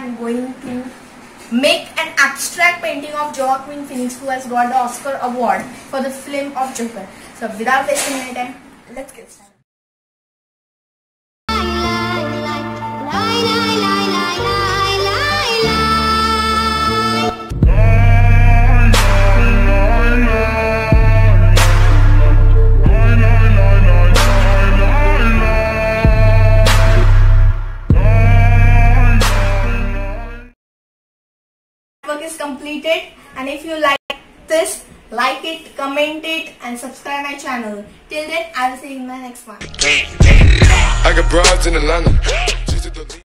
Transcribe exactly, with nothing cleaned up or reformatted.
am going to make an abstract painting of Joaquin Phoenix, who has got the Oscar award for the film of Joker. So without wasting any time, let's get started. Work is completed, and if you like this, like it, comment it, and subscribe my channel. Till then, I will see you in my next one. I got broads in Atlanta.